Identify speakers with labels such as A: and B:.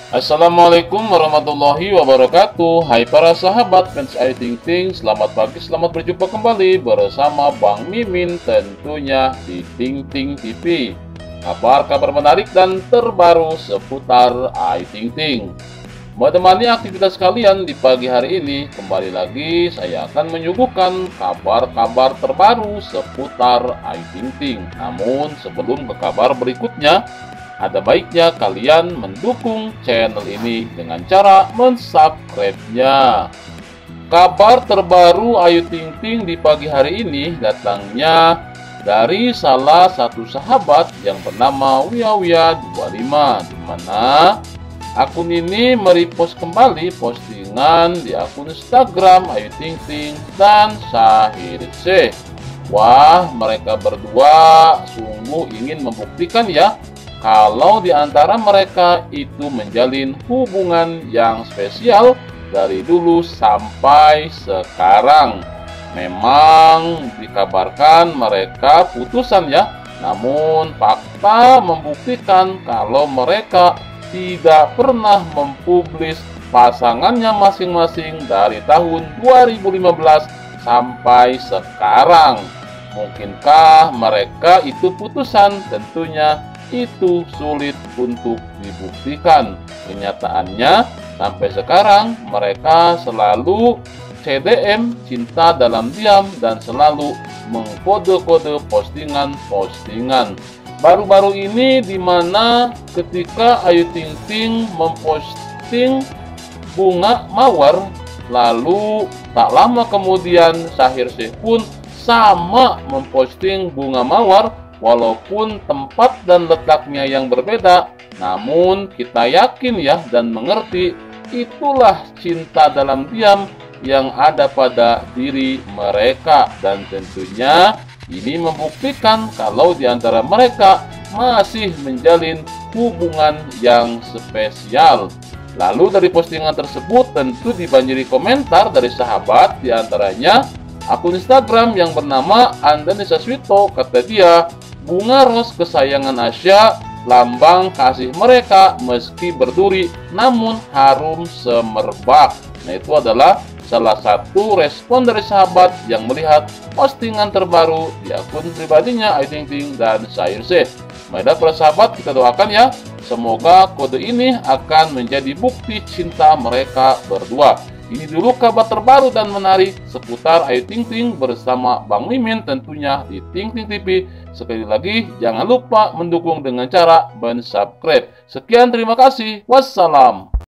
A: Assalamualaikum warahmatullahi wabarakatuh. Hai para sahabat fans Ayu Ting Ting, selamat pagi, selamat berjumpa kembali bersama Bang Mimin tentunya di Ting Ting TV. Kabar-kabar menarik dan terbaru seputar Ayu Ting Ting. Menemani aktivitas kalian di pagi hari ini, kembali lagi saya akan menyuguhkan kabar-kabar terbaru seputar Ayu Ting Ting. Namun sebelum ke kabar berikutnya, ada baiknya kalian mendukung channel ini dengan cara mensubscribe-nya. Kabar terbaru Ayu Ting Ting di pagi hari ini datangnya dari salah satu sahabat yang bernama Wiyawia25, di mana akun ini merepost kembali postingan di akun Instagram Ayu Ting Ting dan Syahir C. Wah, mereka berdua sungguh ingin membuktikan ya kalau di antara mereka itu menjalin hubungan yang spesial dari dulu sampai sekarang. Memang dikabarkan mereka putusan ya, namun fakta membuktikan kalau mereka tidak pernah mempublis pasangannya masing-masing dari tahun 2015 sampai sekarang. Mungkinkah mereka itu putusan? Tentunya itu sulit untuk dibuktikan. Kenyataannya sampai sekarang mereka selalu CDM, cinta dalam diam, dan selalu mengkode-kode postingan-postingan. Baru-baru ini di mana ketika Ayu Ting Ting memposting bunga mawar, lalu tak lama kemudian Syahir C pun sama memposting bunga mawar. Walaupun tempat dan letaknya yang berbeda, namun kita yakin ya dan mengerti itulah cinta dalam diam yang ada pada diri mereka. Dan tentunya ini membuktikan kalau di antara mereka masih menjalin hubungan yang spesial. Lalu dari postingan tersebut tentu dibanjiri komentar dari sahabat, di antaranya akun Instagram yang bernama Andanisa Swito. Kata dia, bunga ros kesayangan Asya, lambang kasih mereka meski berduri namun harum semerbak. Nah, itu adalah salah satu respon dari sahabat yang melihat postingan terbaru di akun pribadinya Ayu Ting Ting dan Syahir C. Baiklah para sahabat, kita doakan ya, semoga kode ini akan menjadi bukti cinta mereka berdua. Ini dulu kabar terbaru dan menarik seputar Ayu Ting Ting bersama Bang Mimin tentunya di Ting Ting TV. Sekali lagi, jangan lupa mendukung dengan cara mensubscribe. Sekian, terima kasih. Wassalam.